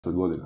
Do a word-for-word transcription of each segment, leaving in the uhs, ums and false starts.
godina.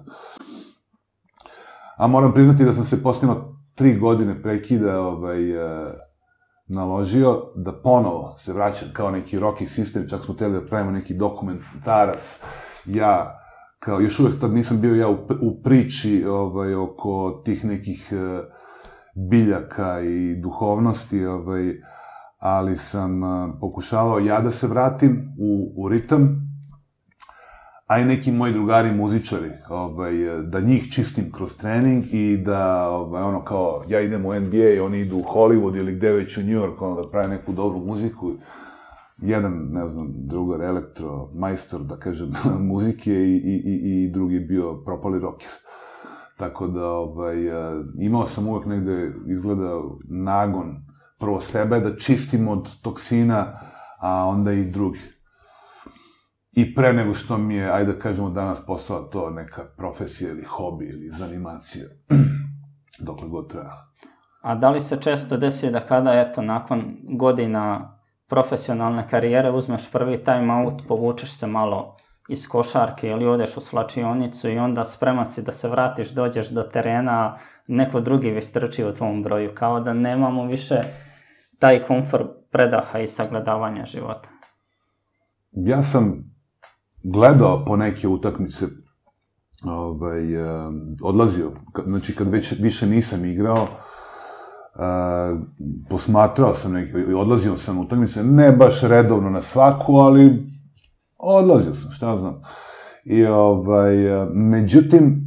A moram priznati da sam se posljedno tri godine prekida ovaj, e, naložio da ponovo se vraćam kao neki Rocky System, čak smo hteli da pravimo neki dokumentarac. Ja, kao još uvek tad nisam bio ja u, u priči ovaj, oko tih nekih e, biljaka i duhovnosti, ovaj, ali sam e, pokušavao ja da se vratim u, u ritam, a i neki moji drugari muzičari, ovaj, da njih čistim kroz trening i da, ovaj, ono kao, ja idem u N B A, oni idu u Hollywood ili gde već u New York, ono, da prave neku dobru muziku. Jedan, ne znam, drugar elektro, majstor, da kažem, muzike i, i, i, i drugi bio propali rocker. Tako da, ovaj, imao sam uvek negde, izgleda, nagon, prvo sebe da čistim od toksina, a onda i drugi. I pre nego što mi je, ajde da kažemo, danas postala to neka profesija ili hobi ili zanimacija, dokle god treba. A da li se često desi da kada, eto, nakon godina profesionalne karijere uzmeš prvi time out, povučeš se malo iz košarke ili odeš u svlačionicu i onda spreman si da se vratiš, dođeš do terena, neko drugi već trči u tvom broju, kao da nemamo više taj komfort predaha i sagledavanja života? Ja sam gledao po neke utakmice, ovaj, odlazio, znači kad već više nisam igrao, uh, posmatrao sam neke, odlazio sam u utakmice, ne baš redovno na svaku, ali odlazio sam, šta znam. I ovaj, međutim,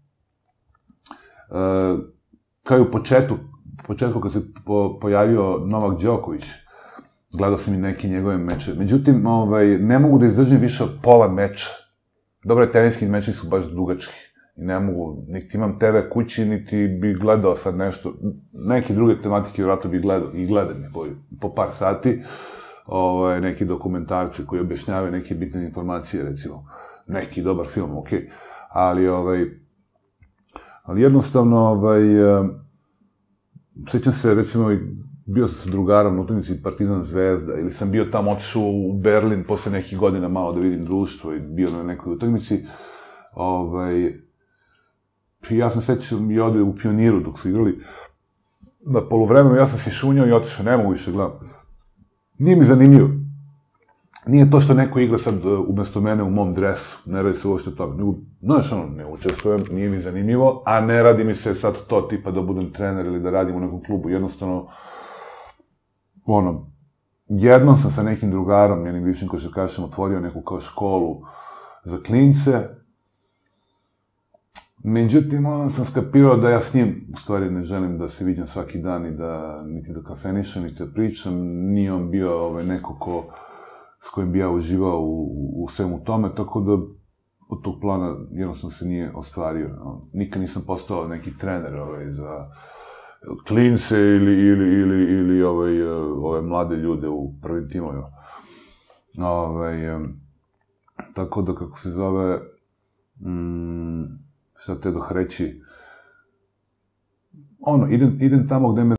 uh, kao i u početku, početku kad se po, pojavio Novak Đoković, gledao sam i neke njegove meče. Međutim, ovaj, ne mogu da izdržim više od pola meča. Dobro, teniski meči su baš dugački. I ne mogu, niti imam te ve kući, niti bi gledao sad nešto. Neke druge tematike, vjerojatno bi gledao, i gledam je po, po par sati. Ovaj, neki dokumentarci koji objašnjavaju neke bitne informacije, recimo. Neki dobar film, okej. Okay. Ali, ovaj, ali jednostavno, ovaj, sećam se, recimo, bio sam sa drugarom na utakmici Partizan Zvezda, ili sam bio tamo, otišao u Berlin posle nekih godina malo da vidim društvo i bio na nekoj utakmici. Ovaj, ja sam sećam i ovde u Pioniru dok su igrali. Na poluvremenu ja sam se šunjao i otišao, ne mogu više gledam. Nije mi zanimljivo. Nije to što neko igra sad umesto mene u mom dresu, ne radi se uopšte toga. Nego, znaš, ono, ne učestvujem, nije mi zanimljivo, a ne radi mi se sad to tipa da budem trener ili da radim u nekom klubu. Jednostavno, ono, jednom sam sa nekim drugarom, jednim višim košarkašem, otvorio neku kao školu za klince. Međutim, onda sam skapirao da ja s njim, u stvari, ne želim da se viđam svaki dan i da, niti da kafenišem, niti da pričam. Nije on bio ovaj, neko ko, s kojim bi ja uživao u, u svemu tome, tako da od tog plana jednostavno se nije ostvario. No. Nikad nisam postao neki trener ovaj, za klince ili, ili, ili, ili ovaj, ove mlade ljude u prvim timovima. Ovaj, tako da, kako se zove, mm, šta te doh reći, ono, idem, idem tamo gde me